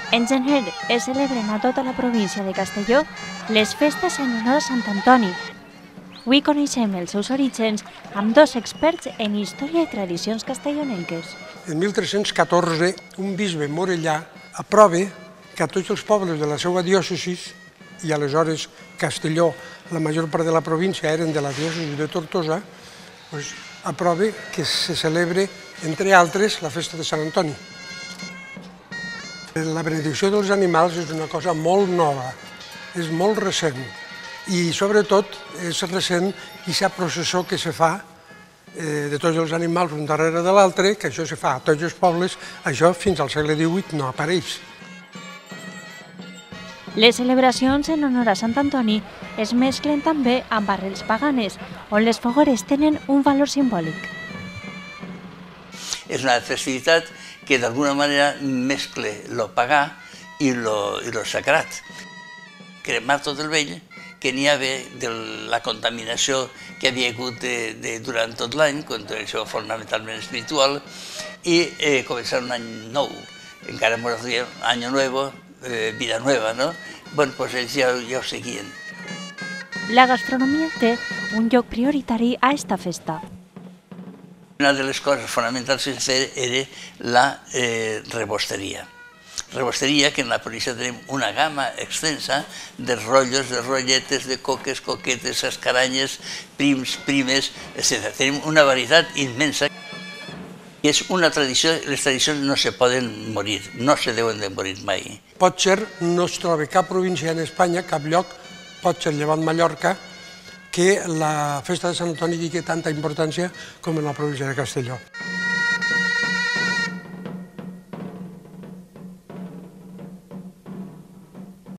En gener es celebren a tota la província de Castelló les festes en honor a Sant Antoni. Avui coneixem els seus orígens amb dos experts en història i tradicions castellonenques. En 1314, un bisbe morellà aprova que a tots els pobles de la seva diòcesi, i aleshores Castelló, la major part de la província eren de la diòcesi de Tortosa, aprova que se celebre, entre altres, la festa de Sant Antoni. La benedicció dels animals és una cosa molt nova, és molt recent, i sobretot és recent aquesta processó que se fa de tots els animals un darrere de l'altre, que això se fa a tots els pobles, això fins al segle XVIII no apareix. Les celebracions en honor a Sant Antoni es mesclen també amb arrels paganes, on les fogueres tenen un valor simbòlic. És una festivitat que d'alguna manera mescla lo pagà i lo sagrat. Cremar tot el vell que n'hi havia de la contaminació que havia hagut durant tot l'any, això fonamentalment espiritual, i començar un any nou. Encara ens diem Año Nuevo, Vida Nueva, no? Bueno, doncs ells ja ho seguien. La gastronomia té un lloc prioritari a esta festa. Una de les coses fonamentals que es feia era la rebosteria. Rebosteria, que en la província tenim una gamma extensa de rotllos, de rotlletes, de coques, coquetes, escaranyes, prims, primes, etc. Tenim una varietat immensa. I és una tradició, les tradicions no se poden morir, no se deuen de morir mai. Potser no es troba cap província en Espanya, cap lloc, potser llevant Mallorca, que la festa de Sant Antoni tingui tanta importància com en la província de Castelló.